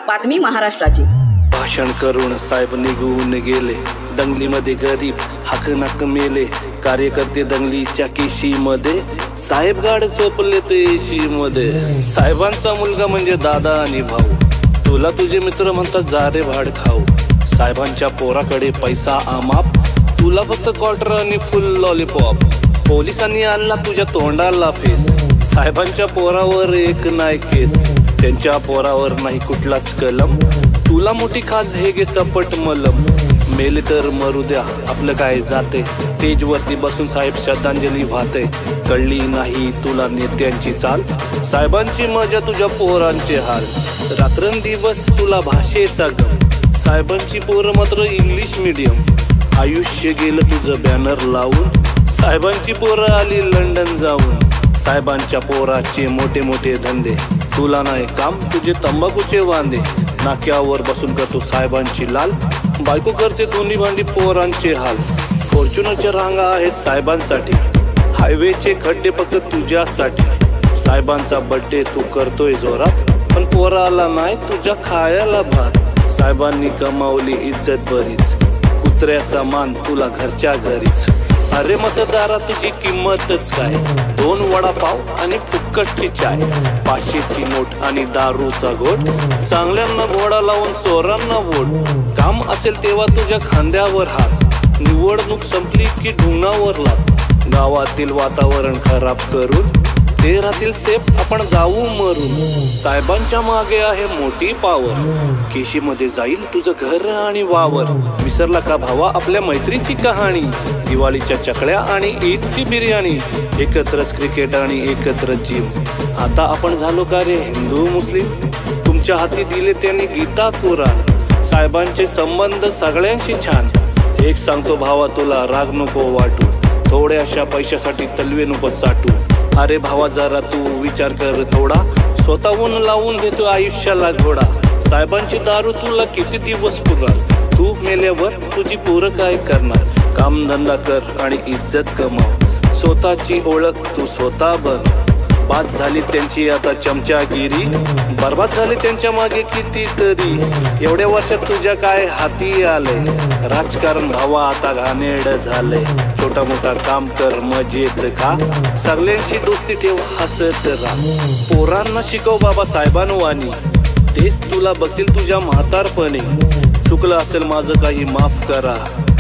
बातमी महाराष्ट्राची। भाषण करून साहेब निघून गेले, दंगलीमध्ये गरीब हाकनाक मेले, कार्यकर्ते दंगलीच्या केशीमध्ये, साहेब गाड झोपले ते एशी मध्ये। साहेबांचा मुलगा म्हणजे दादा आणि भाऊ, तुला तुझे मित्र म्हणतात जा रे भाड खाऊ। साहेबांच्या पोराकडे पैसा अमाप, तुला फक्त क्वार्टर आणि फुल लॉलीपॉप। पोलिसांनी आणला तुझ्या तोंडाला फेस, साहेबांच्या पोरावर एक नाही केस, त्यांच्या पोरावर नाही कुठलाच कलम, तुला मोठी खाज हे गे सपट मलम। मेले तर मरू द्या आपलं काय जाते, स्टेजवरती बसून साहेब श्रद्धांजली वाहते। कळली नाही तुला नेत्यांची चाल, साहेबांची मजा तुझ्या पोरांचे हाल। रात्रंदिवस तुला भाषेचा गम, साहेबांची पोरं मात्र इंग्लिश मीडियम। आयुष्य गेलं तुझं बॅनर लावून, साहेबांची पोरं आली लंडन जाऊन। साहेबांच्या पोराचे मोठे मोठे धंदे, तुला नाही काम तुझे तंबाखूचे वांदे। नाक्यावर बसून करतो साहेबांची लाल, बायको करते दोन्ही भांडी पोरांचे हाल। फॉर्च्युनरच्या रांगा आहेत साहेबांसाठी, हायवेचे खड्डे फक्त तुझ्यासाठी। साहेबांचा बर्थडे तू करतोय जोरात, पण पोराला नाही तुझ्या खायला भात। साहेबांनी कमावली इज्जत बरीच, कुत्र्याचा मान तुला घरच्या घरीच। अरे मतदारा तुझी किंमतच काय, 2 वडापाव आणि फुक्कटची चाय। 500ची नोट आणि दारूचा घोट, चांगल्यांना घोडा लावून चोरांना वोट। काम असेल तेव्हा तुझ्या खांद्यावर हात, निवडणूक संपली की ढुंगावर लात। गावातील वातावरण खराब करून ते राहतील सेफ, आपण जाऊ मरून। साहेबांच्या मागे आहे मोठी पावर, केशीमध्ये जाईल तुझं घर आणि वावर। विसरला का भावा आपल्या मैत्रीची कहाणी, दिवाळीच्या चकल्या आणि ईदची बिर्याणी। एकत्रच क्रिकेट आणि एकत्रच जिम, आता आपण झालो का रे हिंदू मुस्लिम। तुमच्या हाती दिले त्यांनी गीता कुराण, साहेबांचे संबंध सगळ्यांशी छान। एक सांगतो भावा तुला राग नको वाटू, थोड्याशा पैशासाठी तलवे नको चाटू। अरे भावा जरा तू विचार कर थोडा, स्वतःहून लावून घेतो आयुष्याला घोडा। साहेबांची दारू तुला किती दिवस पुरणार, तू मेल्यावर तुझी पोरं काय करणार। काम धंदा कर आणि इज्जत कमाव, स्वतःची ओळख तू स्वतः बन। बाद झाली त्यांची आता चमचागिरी, बर्बाद झाली त्यांच्या मागे कितीतरी। एवढ्या वर्षात तुझ्या काय हाती आलंय, राजकारण भावा आता घाणेरड झालंय। छोटा मोठा काम कर मजेत खा, सगळ्यांशी दोस्ती ठेव हसत राहा। पोरांना शिकव बाबा साहेबांवानी, तेच तुला बघतील तुझ्या म्हातारपणी। चुकलं असेल माझं काही माफ करा,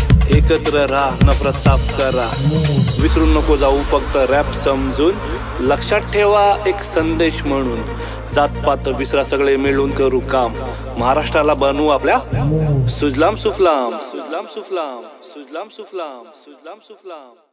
एकत्र राहा नफरत साफ करा। विसरून नको जाऊ फक्त रॅप समजून, लक्षात ठेवा एक संदेश म्हणून। जातपात विसरा सगळे मिळून करू काम, महाराष्ट्राला बनवू आपल्या सुजलाम सुफलाम। सुजलाम सुफलाम, सुजलाम सुफलाम, सुजलाम सुफलाम।